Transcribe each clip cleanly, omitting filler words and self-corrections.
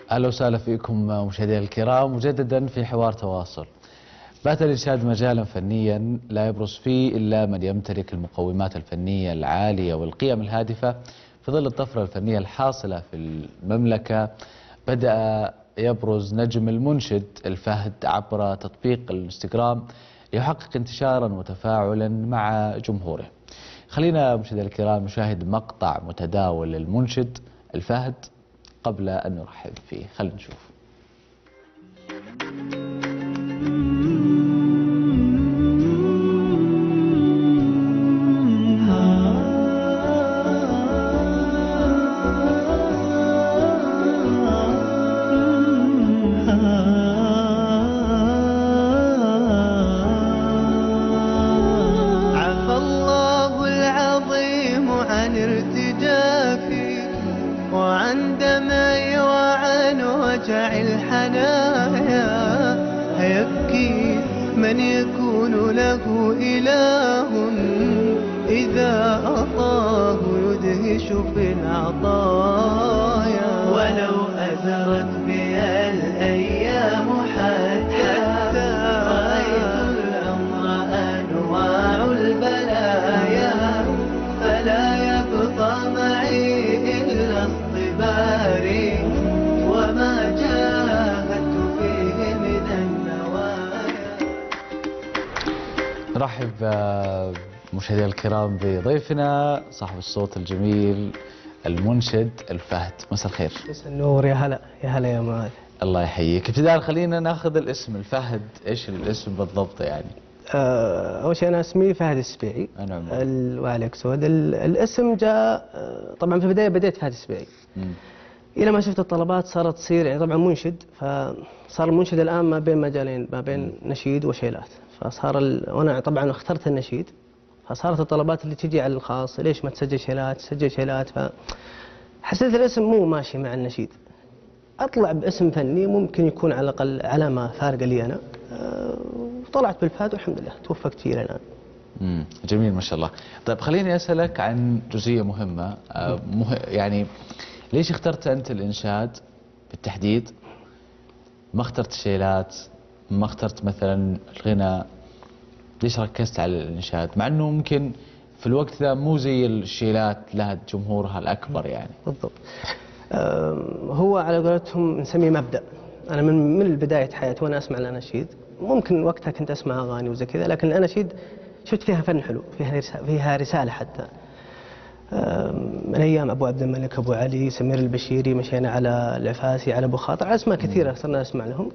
أهلا وسهلا فيكم مشاهدينا الكرام مجددا في حوار تواصل. بات الإنشاد مجالا فنيا لا يبرز فيه إلا من يمتلك المقومات الفنية العالية والقيم الهادفة. في ظل الطفرة الفنية الحاصلة في المملكة بدأ يبرز نجم المنشد الفهد عبر تطبيق الانستغرام ليحقق انتشارا وتفاعلا مع جمهوره. خلينا مشاهدينا الكرام نشاهد مقطع متداول للمنشد الفهد قبل أن نرحب فيه. خلينا نشوف. عفى الله العظيم عن ارتجافي وعن دمعي وعن وجع الحنايا. يبكي من يكون له إله إذا أعطاه يدهش في العطايا. ولو أزرت بي الأيام حتى رأيت الأمر أنواع البلايا. فلا يبقى معي إلا اصطباري وما جاهدت فيه من النوايا. نرحب مشاهدينا الكرام بضيفنا صاحب الصوت الجميل المنشد الفهد. مساء الخير. مساء النور. يا هلا يا هلا يا معاذ. الله يحييك. ابتداء خلينا ناخذ الاسم الفهد، ايش الاسم بالضبط يعني؟ أول شيء أنا اسمي فهد السبيعي. نعم. وعليك سود. الاسم جاء طبعا في البداية بديت فهد السبيعي. إلى ما شفت الطلبات صارت تصير يعني طبعا منشد، فصار المنشد الآن ما بين مجالين، ما بين نشيد وشيلات. فصار وأنا طبعا اخترت النشيد، فصارت الطلبات اللي تجي على الخاص ليش ما تسجل شيلات تسجل شيلات. فحسيت الاسم مو ماشي مع النشيد، أطلع باسم فني ممكن يكون على الأقل علامة فارقة لي أنا. طلعت بالفهد والحمد لله توفقت فيه الآن. جميل ما شاء الله. طيب خليني أسألك عن جزئية مهمة. يعني ليش اخترت أنت الإنشاد بالتحديد؟ ما اخترت الشيلات، ما اخترت مثلا الغناء، ليش ركزت على الإنشاد مع أنه ممكن في الوقت ذا مو زي الشيلات لها جمهورها الأكبر يعني؟ بالضبط. هو على قولتهم نسميه مبدأ. أنا من بداية حياتي وأنا أسمع الأناشيد، ممكن وقتها كنت أسمع أغاني وزي كذا، لكن الأناشيد شفت فيها فن حلو، فيها رسالة حتى. من أيام أبو عبد الملك، أبو علي، سمير البشيري، مشينا على العفاسي، على أبو خاطر، على أسماء كثيرة صرنا نسمع لهم.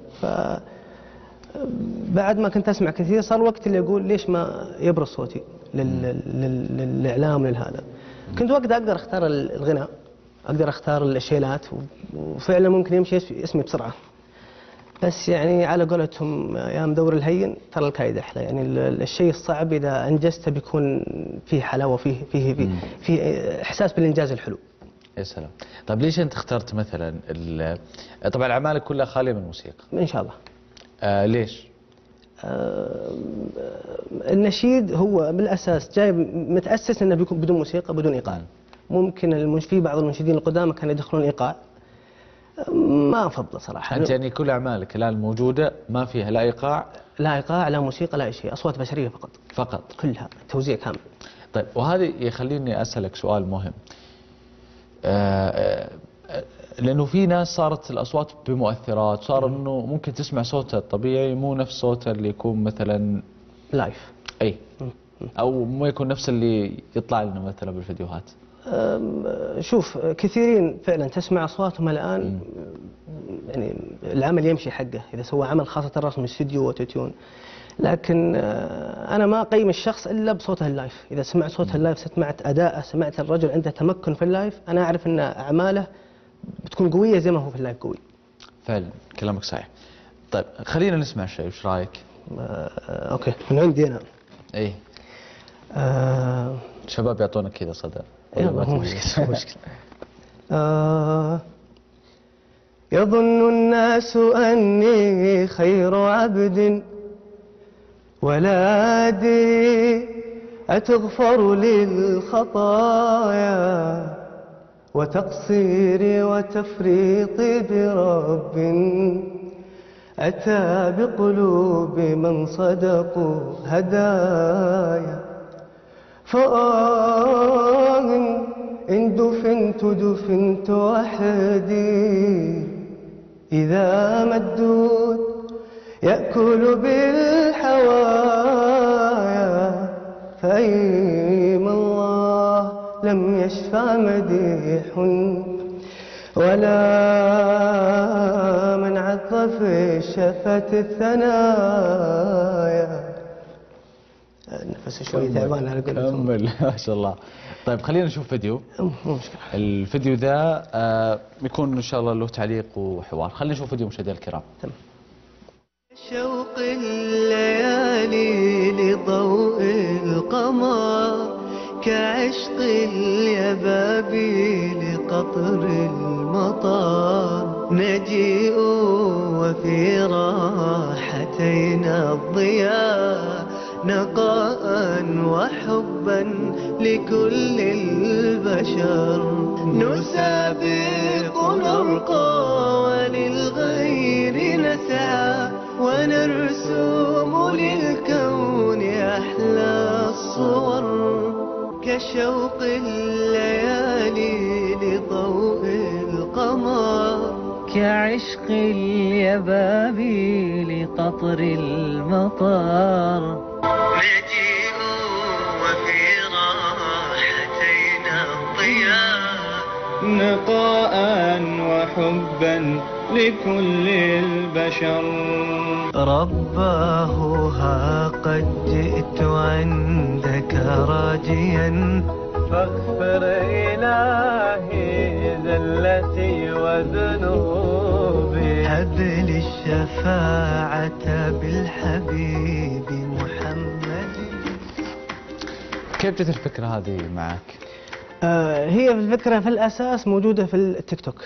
بعد ما كنت أسمع كثير صار وقت اللي أقول ليش ما يبرز صوتي للإعلام للهذا. كنت وقتها أقدر أختار الغناء، أقدر أختار الشيلات، وفعلا ممكن يمشي اسمي بسرعة. بس يعني على قولتهم يا مدور الهين ترى الكايد أحلى. يعني الشيء الصعب إذا أنجزته بيكون فيه حلاوة، فيه إحساس بالإنجاز الحلو. يا سلام. طيب ليش أنت اخترت مثلا طبعا أعمالك كلها خالية من الموسيقى؟ إن شاء الله. ليش؟ النشيد هو بالأساس جاي متأسس أنه بيكون بدون موسيقى بدون إيقاع. ممكن في بعض المنشدين القدامى كانوا يدخلون إيقاع، ما أفضل صراحة. أنت يعني كل أعمالك الآن الموجودة ما فيها لا إيقاع؟ لا إيقاع لا موسيقى لا شيء، أصوات بشرية فقط. فقط؟ كلها توزيع كامل. طيب وهذه يخليني أسألك سؤال مهم. لأنه في ناس صارت الأصوات بمؤثرات، صار أنه ممكن تسمع صوتها الطبيعي مو نفس صوتها اللي يكون مثلا لايف. أي أو مو يكون نفس اللي يطلع لنا مثلا بالفيديوهات. شوف كثيرين فعلا تسمع أصواتهم الآن يعني العمل يمشي حقه إذا سوى عمل خاصة الرسم استوديو وتوتيون، لكن أنا ما أقيم الشخص إلا بصوته اللايف. إذا سمعت صوته اللايف، سمعت أداءه، سمعت الرجل عنده تمكن في اللايف، أنا أعرف أن أعماله بتكون قوية زي ما هو في اللايف قوي. فعلا كلامك صحيح. طيب خلينا نسمع شيء، وش رايك؟ أوكي من عندي أنا. إيه. الشباب يعطونك كذا صدى. يلا مو مشكلة. يظن الناس أني خير عبد ولا أدري أتغفر للخطايا وتقصيري وتفريطي برب أتى بقلوب من صدقوا هدايا. إن دفنت وحدي إذا ما الدود يأكل بالحوايا. فأيم الله لم يشفع مديح ولا من عط في شفة الثنايا. نفس شوي تعبان على قولتهم. كمل ما شاء الله. طيب خلينا نشوف فيديو. مو مشكلة. الفيديو ذا يكون ان شاء الله له تعليق وحوار. خلينا نشوف فيديو مشاهدينا الكرام. تمام. شوق الليالي لضوء القمر كعشق اليبابي لقطر المطر. نجيء وفي راحتينا الضياء نقاء وحبا لكل البشر. نسابق نرقى وللغير نسعى ونرسم للكون أحلى الصور. كشوق الليالي لضوء القمر كعشق اليبابي لقطر المطر. نجيء وفي راحتينا الضياء نقاء وحبا لكل البشر. رباه ها قد جئت عندك راجيا فاغفر إلهي زلتي وذنوبي. هب لي الشفاعة بالحبيب محمد. كيف جت الفكرة هذه معك؟ هي الفكرة في الأساس موجودة في التيك توك.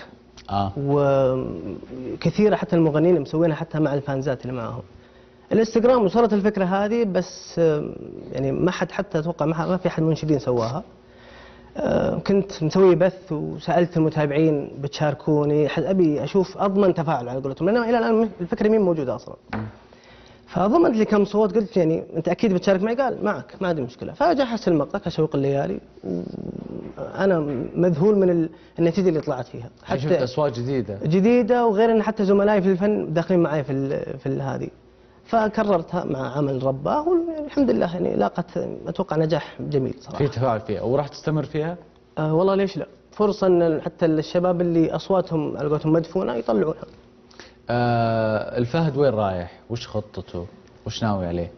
وكثيرة حتى المغنيين مسوينها حتى مع الفانزات اللي معهم. الانستغرام وصلت الفكرة هذه بس يعني ما حد حتى أتوقع ما في أحد منشدين سواها. كنت مسوي بث وسألت المتابعين بتشاركوني، أبي أشوف أضمن تفاعل على قولتهم، لأن إلى الآن الفكرة مين موجودة أصلا. فضمنت لي كم صوت، قلت يعني أنت أكيد بتشارك معي؟ قال معك ما عندي مشكلة. فجهزت المقطع كشوق الليالي وأنا مذهول من النتيجة اللي طلعت فيها. حتى شفت أصوات جديدة وغير أن حتى زملائي في الفن داخلين معي في هذه. فكررتها مع عمل رباه والحمد لله يعني لاقت أتوقع نجاح جميل صراحة. في تفاعل فيها وراح تستمر فيها؟ والله ليش لا، فرصة أن حتى الشباب اللي أصواتهم على قولتهم مدفونة يطلعونها. الفهد وين رايح؟ وش خطته؟ وش ناوي عليه؟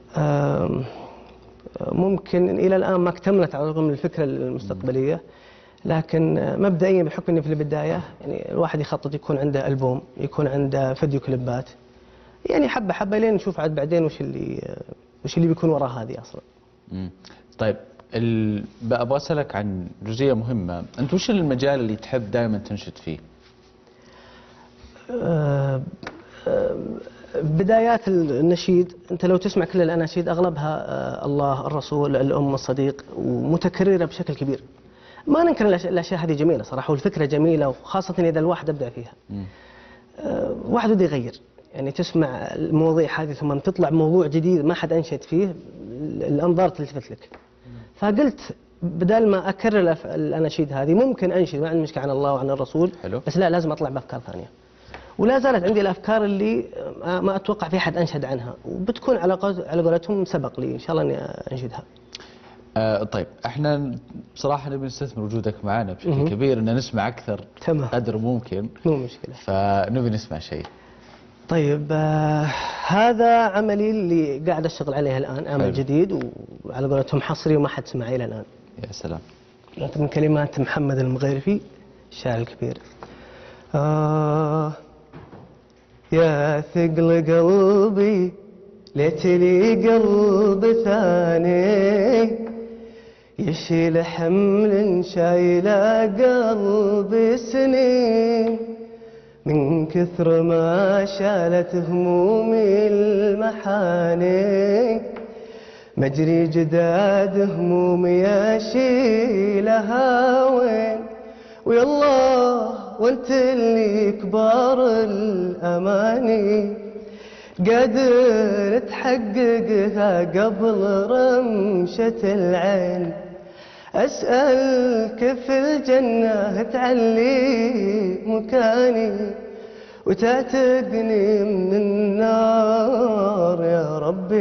ممكن إلى الآن ما اكتملت على الرغم من الفكرة المستقبلية، لكن مبدئيا بحكم اني في البدايه يعني الواحد يخطط يكون عنده ألبوم، يكون عنده فيديو كليبات، يعني حبه حبه لين نشوف عاد بعدين وش اللي بيكون وراء هذه اصلا. طيب ابغى اسالك عن جزئيه مهمه، انت وش المجال اللي تحب دائما تنشد فيه؟ بدايات النشيد، انت لو تسمع كل الاناشيد اغلبها الله، الرسول، الام، الصديق، ومتكرره بشكل كبير. ما ننكر الاشياء هذه جميله صراحه، والفكره جميله، وخاصه اذا الواحد ابدع فيها. واحد بده يغير، يعني تسمع المواضيع هذه ثم تطلع موضوع جديد ما حد انشد فيه، الانظار تلتفت لك. فقلت بدل ما اكرر الاناشيد هذه ممكن انشد ما عندي مشكله عن الله وعن الرسول، حلو. بس لا، لازم اطلع بافكار ثانيه. ولا زالت عندي الافكار اللي ما اتوقع في احد انشد عنها، وبتكون على قولتهم سبق لي ان شاء الله اني انشدها. طيب احنا بصراحه نبي نستثمر وجودك معنا بشكل كبير ان نسمع اكثر تمام. قدر ممكن. مو مشكله. فنبي نسمع شيء. طيب هذا عملي اللي قاعد اشتغل عليه الان، عمل جديد وعلى قولتهم حصري وما حد سمع الى الان. يا سلام. من كلمات محمد المغيرفي الشاعر الكبير. يا ثقل قلبي ليت لي قلب ثاني يشيل حمل شايله قلبي سنين، من كثر ما شالت همومي المحاني مجري جداد همومي يشيلها وين، ويالله وانت اللي كبار الأماني قادر تحققها قبل رمشة العين. أسألك في الجنة تعلي مكاني وتعتقني من النار يا رب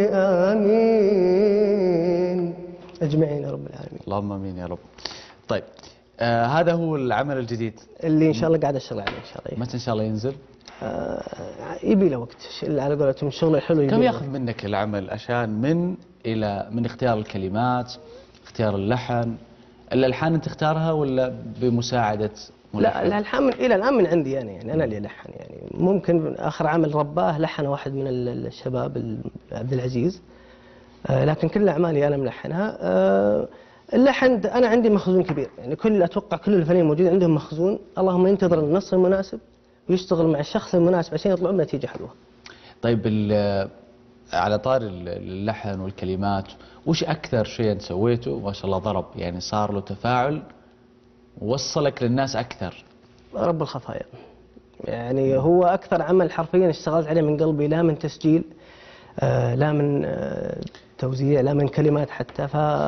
آمين. أجمعين يا رب العالمين. اللهم امين يا رب. طيب هذا هو العمل الجديد اللي إن شاء الله قاعد أشتغل عليه إن شاء الله. متى ان شاء الله ينزل؟ يبي له وقت على قولتهم الشغل الحلو. كم ياخذ منك العمل عشان من اختيار الكلمات، اختيار اللحن؟ الالحان انت تختارها ولا بمساعده ملحن؟ لا الالحان الى الان من عندي يعني انا اللي الحن يعني. ممكن اخر عمل رباه لحن واحد من الشباب عبد العزيز، لكن كل اعمالي انا ملحنها. اللحن انا عندي مخزون كبير يعني، اتوقع كل الفنانين الموجودين عندهم مخزون، اللهم ينتظر النص المناسب ويشتغل مع الشخص المناسب عشان يطلعون بنتيجه حلوه. طيب على طار اللحن والكلمات، وش اكثر شيء انت سويته ما شاء الله ضرب يعني صار له تفاعل ووصلك للناس اكثر؟ رب الخفايا يعني هو اكثر عمل حرفيا اشتغلت عليه من قلبي، لا من تسجيل لا من توزيع لا من كلمات حتى.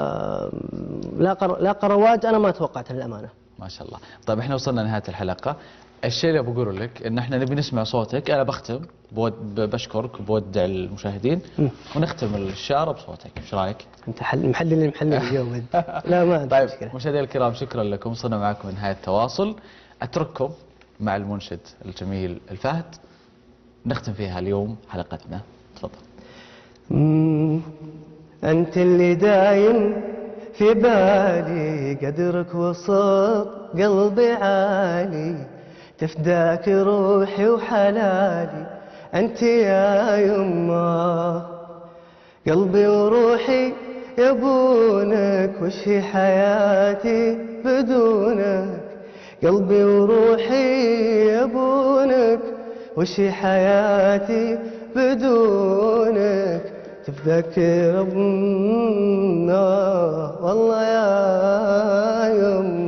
لا رواج انا ما توقعت للامانه. ما شاء الله. طيب احنا وصلنا لنهايه الحلقه. الشيء اللي بقوله لك ان احنا نبي نسمع صوتك. انا بختم بشكرك وبودع المشاهدين ونختم الشارة بصوتك، ايش رايك؟ انت محلل اليوم. لا ما طيب مشاهدينا الكرام شكرا لكم، وصلنا معكم لنهايه التواصل. اترككم مع المنشد الجميل الفهد نختم فيها اليوم حلقتنا. تفضل. انت اللي دايم في بالي، قدرك وسط قلبي عالي، تفداك روحي وحلالي أنت يا يما. قلبي وروحي يبونك، وش هي حياتي بدونك؟ قلبي وروحي يبونك، وش هي حياتي بدونك؟ تفداك ربنا والله يا يما.